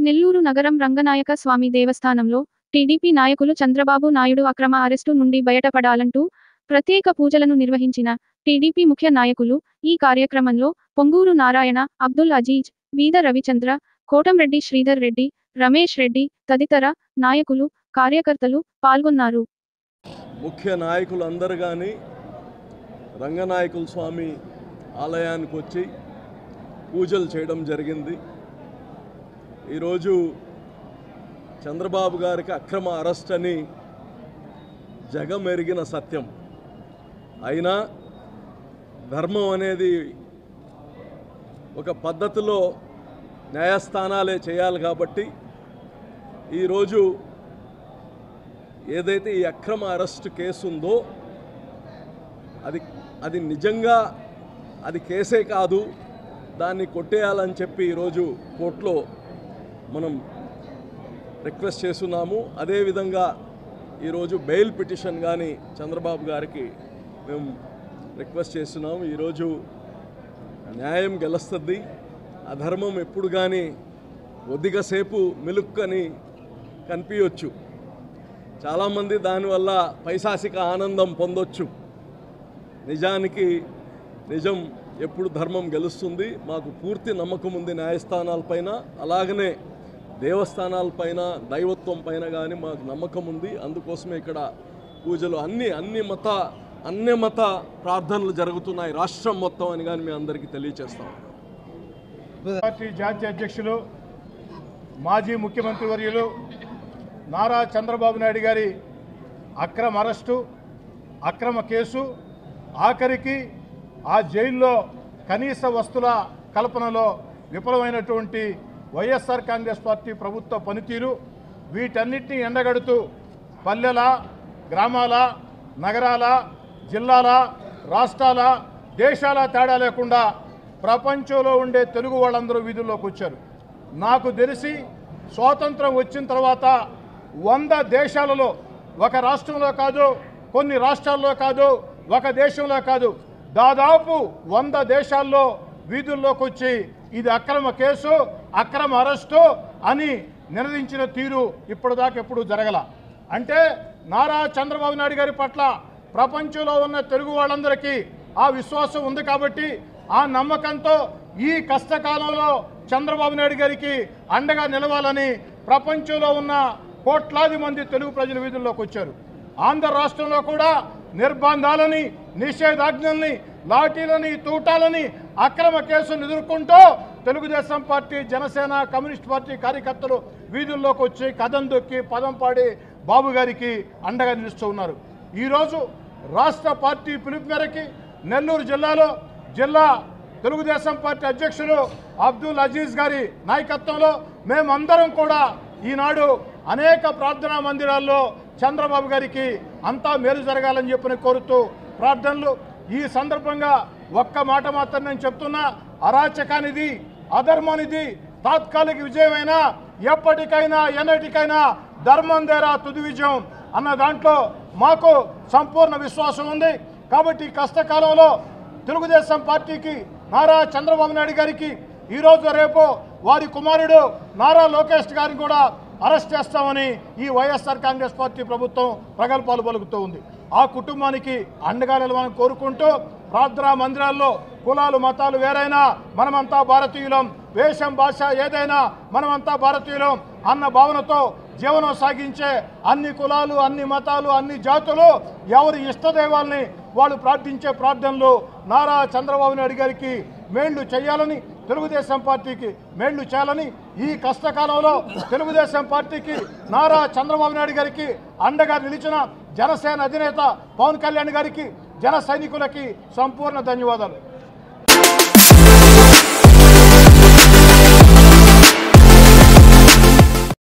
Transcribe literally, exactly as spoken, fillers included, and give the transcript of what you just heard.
నెల్లూరు నగరం రంగనాయక స్వామి దేవస్థానంలో టీడీపీ నాయకులు చంద్రబాబు నాయుడు అక్రమ అరెస్టు నుండి బయటపడాలంటూ ప్రత్యేక పూజలను నిర్వహించిన టీడీపీ ముఖ్య నాయకులు ఈ కార్యక్రమంలో పొంగూరు నారాయణ, అబ్దుల్ అజీజ్, బీద రవిచంద్ర, కోటంరెడ్డి శ్రీధర్ రెడ్డి, రమేష్ రెడ్డి తదితర నాయకులు, కార్యకర్తలు పాల్గొన్నారు. ముఖ్య నాయకులందరూ గాని రంగనాయకుల స్వామి ఆలయానికి వచ్చి పూజలు చేయడం జరిగింది. ఈరోజు చంద్రబాబు గారికి అక్రమ అరెస్ట్ అని జగమెరిగిన సత్యం. అయినా ధర్మం అనేది ఒక పద్ధతిలో న్యాయస్థానాలే చేయాలి కాబట్టి ఈరోజు ఏదైతే ఈ అక్రమ అరెస్ట్ కేసు ఉందో అది అది నిజంగా అది కేసే కాదు, దాన్ని కొట్టేయాలని చెప్పి ఈరోజు కోర్టులో మనం రిక్వెస్ట్ చేస్తున్నాము. అదేవిధంగా ఈరోజు బెయిల్ పిటిషన్ కానీ చంద్రబాబు గారికి మేము రిక్వెస్ట్ చేస్తున్నాము. ఈరోజు న్యాయం గెలుస్తుంది. అధర్మం ఎప్పుడు కానీ కొద్దిగాసేపు మిలుక్కని కనిపించవచ్చు. చాలామంది దానివల్ల పైశాసిక ఆనందం పొందొచ్చు. నిజానికి నిజం ఎప్పుడు ధర్మం గెలుస్తుంది. మాకు పూర్తి నమ్మకం ఉంది న్యాయస్థానాలపైన, అలాగనే దేవస్థానాలపైన, దైవత్వం పైన కానీ మాకు నమ్మకం ఉంది. అందుకోసమే ఇక్కడ పూజలు అన్ని అన్ని మత అన్ని మత ప్రార్థనలు జరుగుతున్నాయి రాష్ట్రం మొత్తం అని కానీ మేము అందరికీ తెలియజేస్తాం. పార్టీ జాతీయ అధ్యక్షులు, మాజీ ముఖ్యమంత్రి వర్యులు నారా చంద్రబాబు నాయుడు గారి అక్రమ అరెస్టు, అక్రమ కేసు, ఆఖరికి ఆ జైల్లో కనీస వస్తుల కల్పనలో విఫలమైనటువంటి వైఎస్ఆర్ కాంగ్రెస్ పార్టీ ప్రభుత్వ పనితీరు, వీటన్నిటిని ఎండగడుతూ పల్లెల, గ్రామాల, నగరాల, జిల్లాల, రాష్ట్రాల, దేశాల తేడా లేకుండా ప్రపంచంలో ఉండే తెలుగు వాళ్ళందరూ వీధుల్లోకి వచ్చారు. నాకు తెలిసి స్వాతంత్రం వచ్చిన తర్వాత వంద దేశాలలో, ఒక రాష్ట్రంలో కాదు, కొన్ని రాష్ట్రాల్లో కాదు, ఒక దేశంలో కాదు, దాదాపు వంద దేశాల్లో వీధుల్లోకి వచ్చి ఇది అక్రమ కేసు, అక్రమ అరెస్టు అని నినదించిన తీరు ఇప్పటిదాకా ఎప్పుడు జరగల. అంటే నారా చంద్రబాబు నాయుడు గారి పట్ల ప్రపంచంలో ఉన్న తెలుగు వాళ్ళందరికీ ఆ విశ్వాసం ఉంది కాబట్టి ఆ నమ్మకంతో ఈ కష్టకాలంలో చంద్రబాబు నాయుడు గారికి అండగా నిలవాలని ప్రపంచంలో ఉన్న కోట్లాది మంది తెలుగు ప్రజలు వీధుల్లోకి వచ్చారు. ఆంధ్ర రాష్ట్రంలో కూడా నిర్బంధాలని, నిషేధాజ్ఞల్ని, లాఠీలని, తూటాలని, అక్రమ కేసులను ఎదుర్కొంటూ Telugu Desam party, Janasena, communist party కార్యకర్తలు వీధుల్లోకి వచ్చి కథం దొక్కి పదం పాడి బాబు గారికి అండగా నిలుస్తూ ఉన్నారు. ఈరోజు రాష్ట్ర పార్టీ పిలుపు మేరకి నెల్లూరు జిల్లాలో జిల్లా తెలుగుదేశం పార్టీ అధ్యక్షులు అబ్దుల్ అజీజ్ గారి నాయకత్వంలో మేమందరం కూడా ఈనాడు అనేక ప్రార్థనా మందిరాల్లో చంద్రబాబు గారికి అంతా మేలు జరగాలని చెప్పని కోరుతూ ప్రార్థనలు. ఈ సందర్భంగా ఒక్క మాట మాత్రం నేను చెప్తున్నా, అరాచకానిది, అధర్మానిది తాత్కాలిక విజయమైనా ఎప్పటికైనా ఎన్నటికైనా ధర్మం దేరా తుది విజయం అన్న దాంట్లో మాకు సంపూర్ణ విశ్వాసం ఉంది. కాబట్టి కష్టకాలంలో తెలుగుదేశం పార్టీకి, నారా చంద్రబాబు నాయుడు గారికి ఈరోజు రేపు వారి కుమారుడు నారా లోకేష్ గారిని కూడా అరెస్ట్ చేస్తామని ఈ వైఎస్ఆర్ కాంగ్రెస్ పార్టీ ప్రభుత్వం ప్రగల్భాలు పలుకుతూ ఉంది. ఆ కుటుంబానికి అండగా నిలవాలని కోరుకుంటూ ప్రార్థనా మందిరాల్లో కులాలు, మతాలు వేరైనా మనమంతా భారతీయులం, వేషం, భాష ఏదైనా మనమంతా భారతీయులం అన్న భావనతో జీవనం సాగించే అన్ని కులాలు, అన్ని మతాలు, అన్ని జాతులు ఎవరి ఇష్టదైవాల్ని వాళ్ళు ప్రార్థించే ప్రార్థనలు నారా చంద్రబాబు నాయుడు గారికి మేళ్లు చేయాలని, తెలుగుదేశం పార్టీకి మేళ్లు చేయాలని, ఈ కష్టకాలంలో తెలుగుదేశం పార్టీకి, నారా చంద్రబాబు నాయుడు గారికి అండగా నిలిచిన జనసేన అధినేత పవన్ కళ్యాణ్ గారికి, జన సైనికులకి సంపూర్ణ ధన్యవాదాలు.